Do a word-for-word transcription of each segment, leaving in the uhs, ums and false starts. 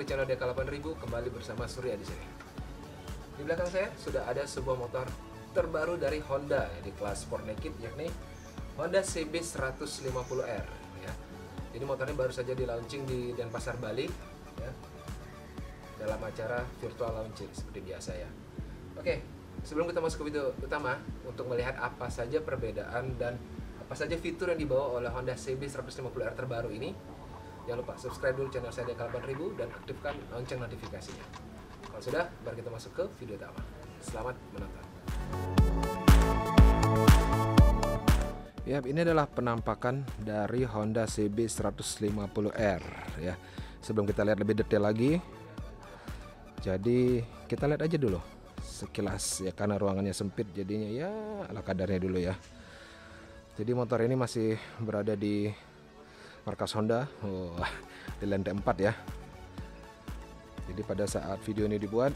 di channel D K delapan ribu, kembali bersama Surya di sini. Di belakang saya sudah ada sebuah motor terbaru dari Honda di kelas Sport Naked, yakni Honda C B seratus lima puluh R ya. Jadi motornya baru saja di launching di Denpasar, Bali ya, dalam acara virtual launching seperti biasa ya. Oke, sebelum kita masuk ke video utama untuk melihat apa saja perbedaan dan apa saja fitur yang dibawa oleh Honda C B seratus lima puluh R terbaru ini, jangan lupa subscribe dulu channel saya D K delapan ribu dan aktifkan lonceng notifikasinya. Kalau sudah, mari kita masuk ke video utama. Selamat menonton. Ya, ini adalah penampakan dari Honda C B seratus lima puluh R ya. Sebelum kita lihat lebih detail lagi, jadi kita lihat aja dulu sekilas ya, karena ruangannya sempit jadinya ya ala kadarnya dulu ya. Jadi motor ini masih berada di markas Honda, oh, di lantai empat ya. Jadi pada saat video ini dibuat,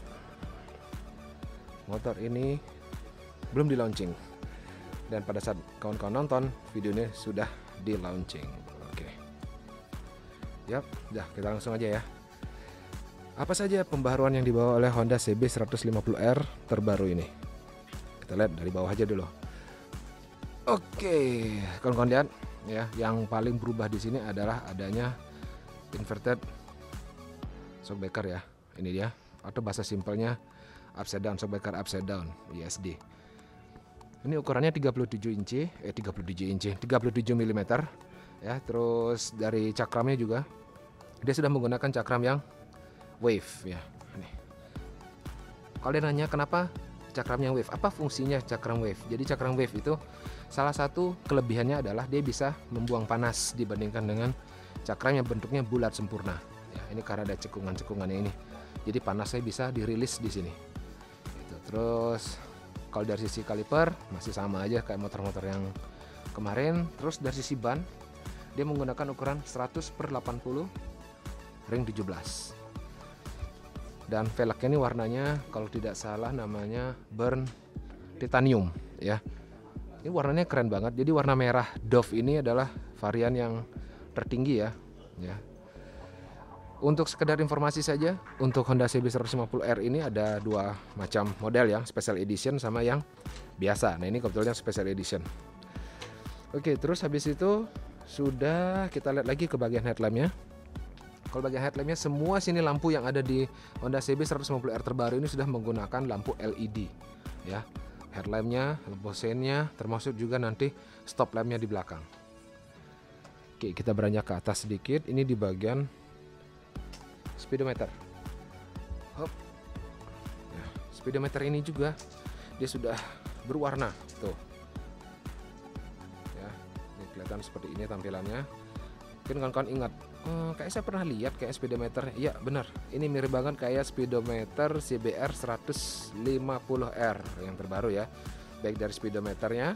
motor ini belum di launching, dan pada saat kawan-kawan nonton video ini sudah di launching. Oke, yap, dah kita langsung aja ya. Apa saja pembaharuan yang dibawa oleh Honda C B seratus lima puluh R terbaru ini? Kita lihat dari bawah aja dulu. Oke, kawan-kawan lihat ya, yang paling berubah di sini adalah adanya inverted shockbreaker ya. Ini dia, atau bahasa simpelnya upside down shockbreaker, upside down I S D. Ini ukurannya tiga puluh tujuh inci, eh tiga puluh tujuh inci, tiga puluh tujuh milimeter ya. Terus dari cakramnya juga dia sudah menggunakan cakram yang wave ya. Nih. Kalian nanya kenapa cakram yang wave? Apa fungsinya cakram wave? Jadi cakram wave itu salah satu kelebihannya adalah dia bisa membuang panas dibandingkan dengan cakram yang bentuknya bulat sempurna. Ya, ini karena ada cekungan-cekungannya ini. Jadi panasnya bisa dirilis di sini. Gitu. Terus kalau dari sisi kaliper masih sama aja kayak motor-motor yang kemarin. Terus dari sisi ban dia menggunakan ukuran seratus per delapan puluh ring tujuh belas. Dan velgnya ini warnanya kalau tidak salah namanya burn titanium ya. Ini warnanya keren banget. Jadi warna merah Dove ini adalah varian yang tertinggi ya. Ya. Untuk sekedar informasi saja, untuk Honda C B seratus lima puluh R ini ada dua macam model ya, special edition sama yang biasa. Nah, ini kebetulan special edition. Oke, terus habis itu sudah kita lihat lagi ke bagian headlampnya. Kalau bagian headlampnya, semua sini lampu yang ada di Honda C B seratus lima puluh R terbaru ini sudah menggunakan lampu L E D ya. Headlampnya, lampu seinnya, termasuk juga nanti stop lampnya di belakang. Oke, kita beranjak ke atas sedikit. Ini di bagian speedometer. Hop. Nah, speedometer ini juga dia sudah berwarna tuh. Ya, ini kelihatan seperti ini tampilannya. Mungkin kawan-kawan ingat, oh, kayak saya pernah lihat kayak speedometer. Iya benar, ini mirip banget kayak speedometer C B R seratus lima puluh R yang terbaru ya. Baik dari speedometernya,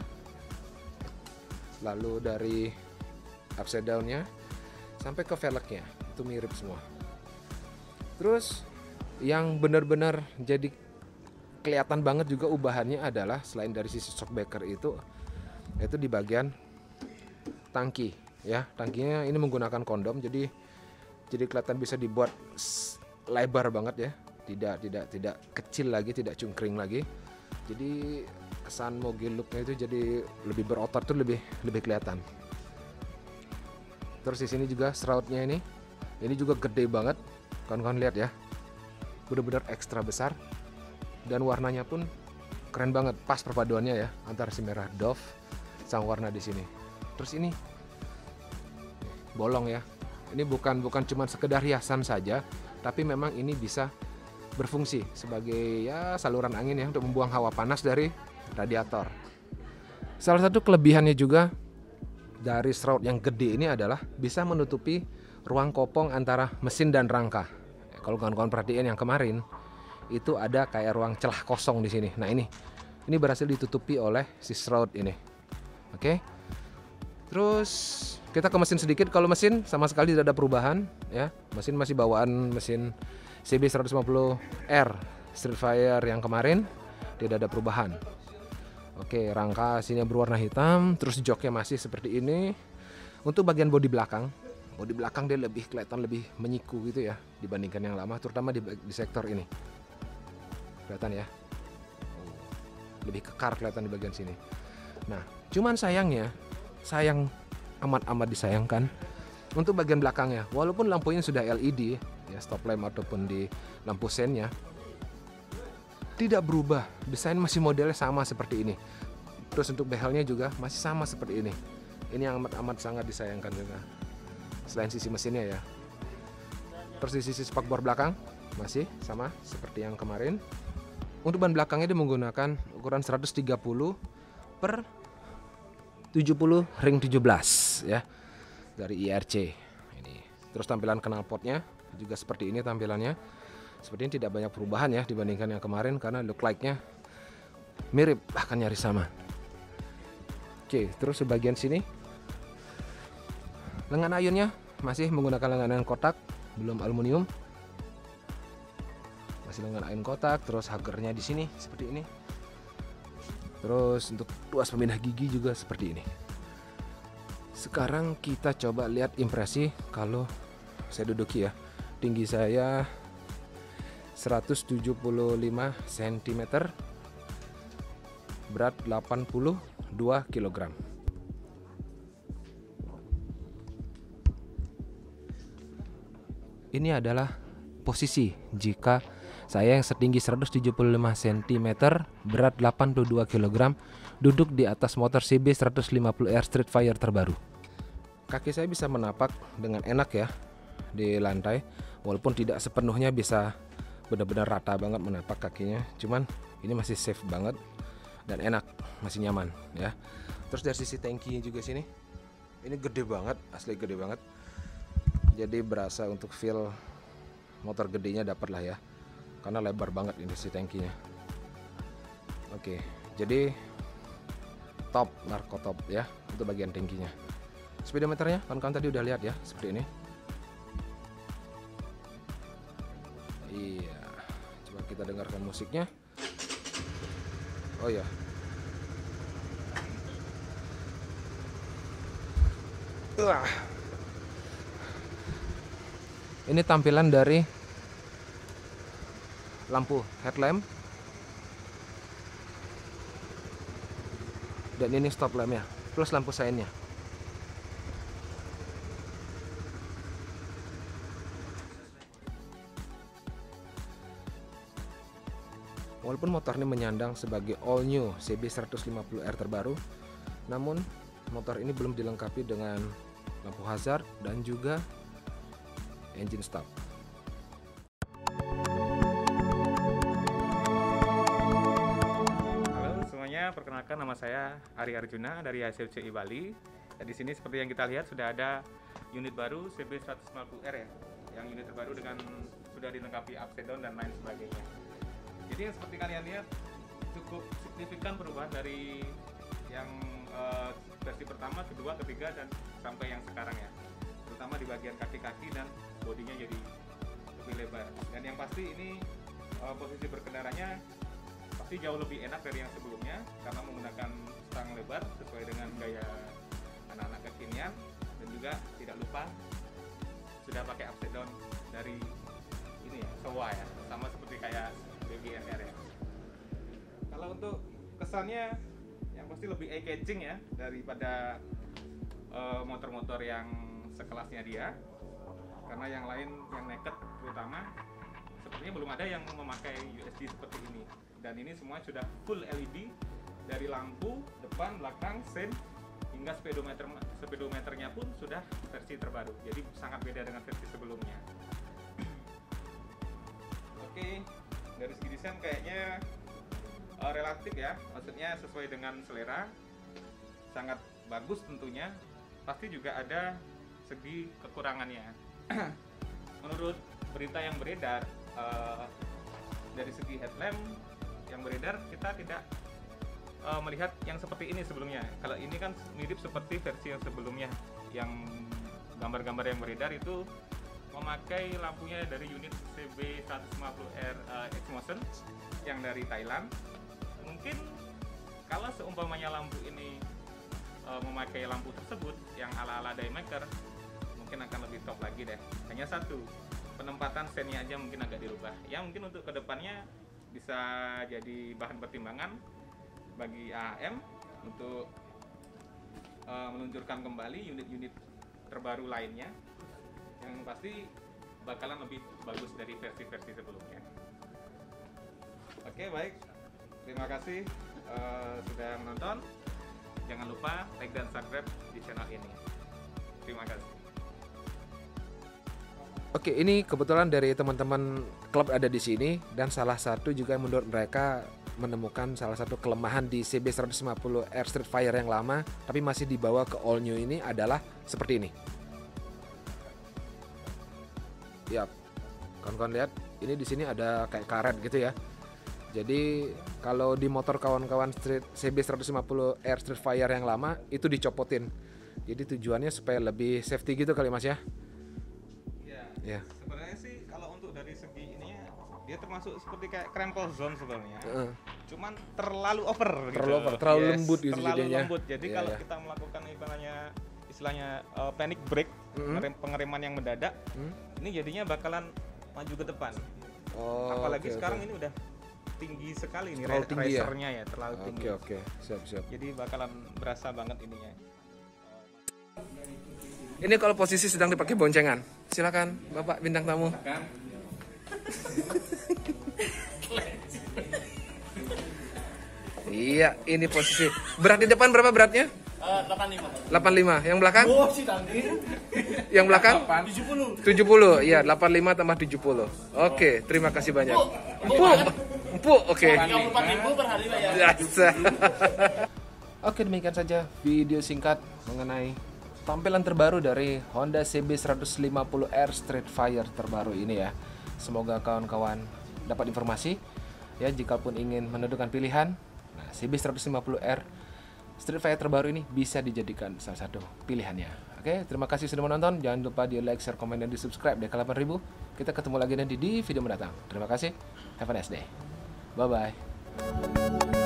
lalu dari upside down-nya, sampai ke velgnya, itu mirip semua. Terus yang benar-benar jadi kelihatan banget juga ubahannya adalah selain dari sisi shockbreaker itu, itu di bagian tangki. Ya, tangkinya ini menggunakan kondom, jadi jadi kelihatan bisa dibuat lebar banget ya, tidak tidak tidak kecil lagi, tidak cungkring lagi. Jadi kesan mobil looknya itu jadi lebih berotot tuh lebih lebih kelihatan. Terus di sini juga shroudnya ini, ini juga gede banget, kawan-kawan lihat ya, benar-benar ekstra besar dan warnanya pun keren banget, pas perpaduannya ya antara si merah Dove sama warna di sini. Terus ini bolong ya. Ini bukan bukan cuma sekedar hiasan saja, tapi memang ini bisa berfungsi sebagai ya saluran angin ya untuk membuang hawa panas dari radiator. Salah satu kelebihannya juga dari shroud yang gede ini adalah bisa menutupi ruang kopong antara mesin dan rangka. Kalau kawan-kawan perhatiin yang kemarin itu ada kayak ruang celah kosong di sini. Nah, ini ini berhasil ditutupi oleh si shroud ini. Oke. Terus kita ke mesin sedikit. Kalau mesin sama sekali tidak ada perubahan ya. Mesin masih bawaan mesin C B seratus lima puluh R Streetfire yang kemarin, tidak ada perubahan. Oke, rangka sini berwarna hitam, terus joknya masih seperti ini. Untuk bagian bodi belakang bodi belakang dia lebih kelihatan lebih menyiku gitu ya dibandingkan yang lama, terutama di, di sektor ini. Kelihatan ya, lebih kekar kelihatan di bagian sini. Nah, cuman sayangnya, sayang amat-amat disayangkan untuk bagian belakangnya. Walaupun lampunya sudah L E D ya, stop lamp ataupun di lampu sennya, tidak berubah. Desain masih modelnya sama seperti ini. Terus untuk behelnya juga masih sama seperti ini. Ini yang amat-amat sangat disayangkan juga. Selain sisi mesinnya ya. Terus di sisi spakbor belakang masih sama seperti yang kemarin. Untuk ban belakangnya dia menggunakan ukuran seratus tiga puluh per tujuh puluh ring tujuh belas ya, dari I R C ini. Terus tampilan knalpotnya juga seperti ini tampilannya. Sepertinya tidak banyak perubahan ya dibandingkan yang kemarin, karena look like-nya mirip, bahkan nyaris sama. Oke, terus di bagian sini lengan ayunnya masih menggunakan lengan ayun kotak, belum aluminium. Masih lengan ayun kotak. Terus hagernya di sini seperti ini. Terus untuk tuas pemindah gigi juga seperti ini. Sekarang kita coba lihat impresi kalau saya duduki ya. Tinggi saya seratus tujuh puluh lima sentimeter, berat delapan puluh dua kilogram. Ini adalah posisi jika saya yang setinggi seratus tujuh puluh lima sentimeter, berat delapan puluh dua kilogram, duduk di atas motor C B seratus lima puluh R Streetfire terbaru. Kaki saya bisa menapak dengan enak ya di lantai, walaupun tidak sepenuhnya bisa benar-benar rata banget menapak kakinya, cuman ini masih safe banget dan enak, masih nyaman ya. Terus dari sisi tangkinya juga sini, ini gede banget, asli gede banget. Jadi berasa untuk feel motor gedenya dapat lah ya, karena lebar banget ini si tangkinya. Oke, jadi top, narko top ya untuk bagian tangkinya. Speedometernya kawan-kawan tadi udah lihat ya, seperti ini. Iya, coba kita dengarkan musiknya. Oh ya, wah, ini tampilan dari lampu headlamp dan ini stop lampnya plus lampu seinnya. Walaupun motor ini menyandang sebagai all new C B seratus lima puluh R terbaru, namun motor ini belum dilengkapi dengan lampu hazard dan juga engine stop. Halo semuanya, perkenalkan nama saya Ari Arjuna dari H S C I Bali. Ya, di sini seperti yang kita lihat sudah ada unit baru C B seratus lima puluh R ya, yang unit terbaru dengan sudah dilengkapi upside down dan lain sebagainya. Jadi yang seperti kalian lihat cukup signifikan perubahan dari yang uh, versi pertama, kedua, ketiga dan sampai yang sekarang ya. Terutama di bagian kaki-kaki dan bodinya jadi lebih lebar. Dan yang pasti ini uh, posisi berkendaranya pasti jauh lebih enak dari yang sebelumnya karena menggunakan stang lebar sesuai dengan gaya anak-anak kekinian, dan juga tidak lupa sudah pakai upside down dari ini ya, Showa ya, sama seperti kayak B B R R ya. Kalau untuk kesannya yang pasti lebih eye-catching ya daripada motor-motor uh, yang sekelasnya dia, karena yang lain yang naked terutama sepertinya belum ada yang memakai U S B seperti ini, dan ini semua sudah full L E D dari lampu depan, belakang, sen hingga speedometer speedometernya pun sudah versi terbaru, jadi sangat beda dengan versi sebelumnya. Oke, dari segi desain kayaknya uh, relatif ya, maksudnya sesuai dengan selera, sangat bagus tentunya. Pasti juga ada segi kekurangannya. Menurut berita yang beredar, uh, dari segi headlamp yang beredar kita tidak uh, melihat yang seperti ini sebelumnya. Kalau ini kan mirip seperti versi yang sebelumnya, yang gambar-gambar yang beredar itu memakai lampunya dari unit C B seratus lima puluh R uh, X-Motion yang dari Thailand. Mungkin kalau seumpamanya lampu ini uh, memakai lampu tersebut yang ala-ala Daymaker, mungkin mungkin akan lebih top lagi deh. Hanya satu, penempatan stand-nya aja mungkin agak dirubah. Ya mungkin untuk kedepannya bisa jadi bahan pertimbangan bagi A H M untuk uh, meluncurkan kembali unit-unit terbaru lainnya yang pasti bakalan lebih bagus dari versi-versi sebelumnya. Oke, baik, terima kasih uh, sudah menonton. Jangan lupa like dan subscribe di channel ini. Terima kasih. Oke, ini kebetulan dari teman-teman klub ada di sini, dan salah satu juga menurut mereka menemukan salah satu kelemahan di C B seratus lima puluh R Street Fighter yang lama tapi masih dibawa ke all new ini adalah seperti ini. Ya, kawan-kawan lihat, ini di sini ada kayak karet gitu ya. Jadi kalau di motor kawan-kawan Street C B seratus lima puluh R Street Fighter yang lama itu dicopotin. Jadi tujuannya supaya lebih safety gitu kali Mas ya. Ya. Sebenarnya sih kalau untuk dari segi ininya dia termasuk seperti kayak crumple zone sebenarnya. Uh. Cuman terlalu over terlalu gitu. over, terlalu yes, lembut gitu terlalu jadinya. lembut. Jadi yeah, kalau yeah. kita melakukan istilahnya istilahnya uh, panic brake, mm-hmm. pengereman yang mendadak, mm? ini jadinya bakalan maju ke depan. Oh, apalagi okay, sekarang okay. ini udah tinggi sekali nih racernya ya? ya, terlalu okay, tinggi. Oke okay. oke, siap siap. Jadi bakalan berasa banget ininya. Ini kalau posisi sedang dipakai boncengan. Silakan Bapak bintang tamu. Iya, ini posisi. Berat di depan berapa beratnya? Uh, delapan puluh lima. delapan puluh lima. Yang belakang? Oh, si Yang belakang? tujuh puluh. tujuh puluh. Iya, delapan puluh lima tambah tujuh puluh. Oke, terima kasih banyak. Empuk. Empuk, oke. tiga puluh empat ribu per hari ya. Oke, demikian saja video singkat mengenai tampilan terbaru dari Honda C B seratus lima puluh R Street Fighter terbaru ini ya. Semoga kawan-kawan dapat informasi ya, jikapun ingin menentukan pilihan. Nah, C B seratus lima puluh R Street Fighter terbaru ini bisa dijadikan salah satu pilihannya. Oke, terima kasih sudah menonton. Jangan lupa di like, share, komen, dan di subscribe D K delapan ribu. Kita ketemu lagi nanti di video mendatang. Terima kasih. Have a nice day. Bye bye.